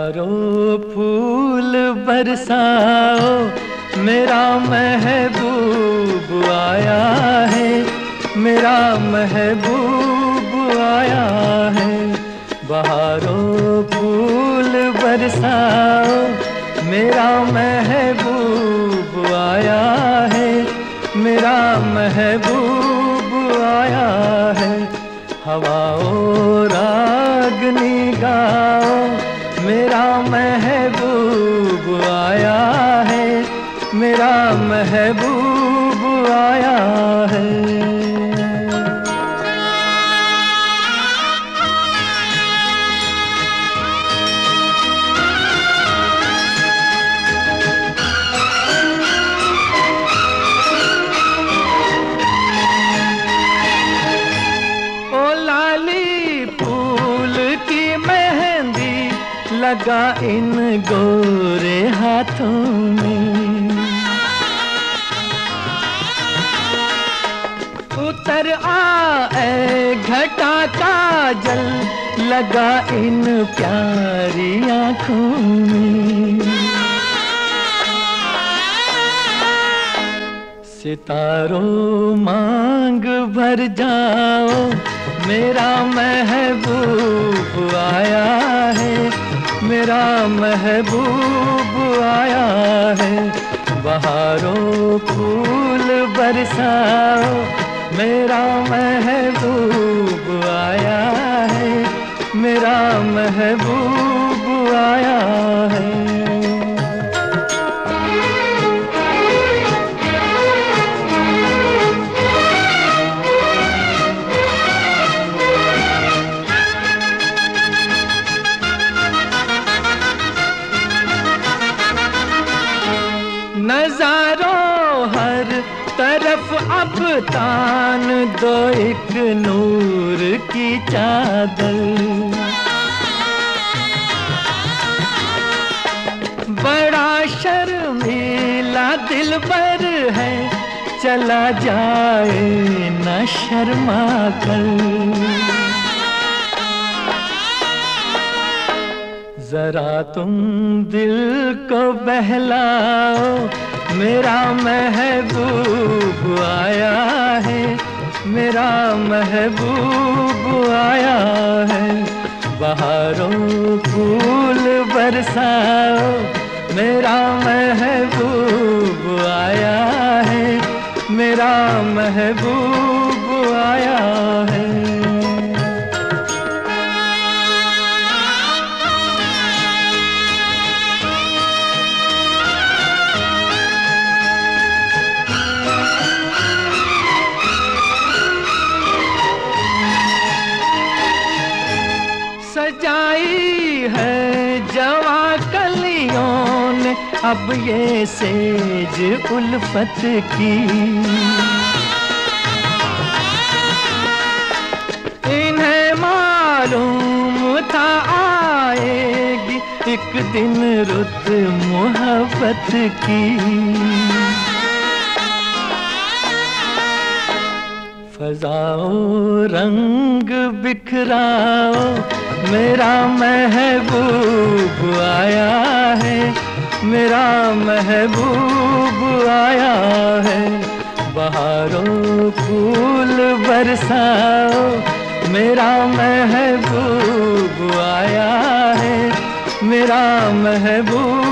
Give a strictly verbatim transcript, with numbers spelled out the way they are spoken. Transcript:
बहारों फूल बरसाओ, मेरा महबूब आया है, मेरा महबूब आया है। बहारों फूल बरसाओ, मेरा महबूब आया है, मेरा महबूब आया है। हवाओं रागनी गाओ, मेरा महबूब आया है, मेरा महबूब आया है। लगा इन गोरे हाथों में, उतर आए घटा काजल, लगा इन प्यारी आँखों में। सितारों मांग भर जाओ, मेरा महबूब आया है, मेरा महबूब आया है। बहारों फूल बरसाओ, मेरा महबूब आया है, मेरा महबूब आया है। नजारों हर तरफ अब तान दो एक नूर की चादर, बड़ा शर्मीला दिलबर है, चला जाए न शर्मा कर। जरा तुम दिल को बहलाओ, मेरा महबूब आया है, मेरा महबूब आया है। बहारों फूल बरसाओ, मेरा महबूब आया है, मेरा महबूब आया है। सजाई है जवा कलियों ने अब ये सेज उल्फत की, इन्हें मालूम था आएगी एक दिन रुत मोहब्बत की। फजाओ रंग बिखराओ, मेरा महबूब आया है, मेरा महबूब आया है। बहारों फूल बरसाओ, मेरा महबूब आया है, मेरा महबूब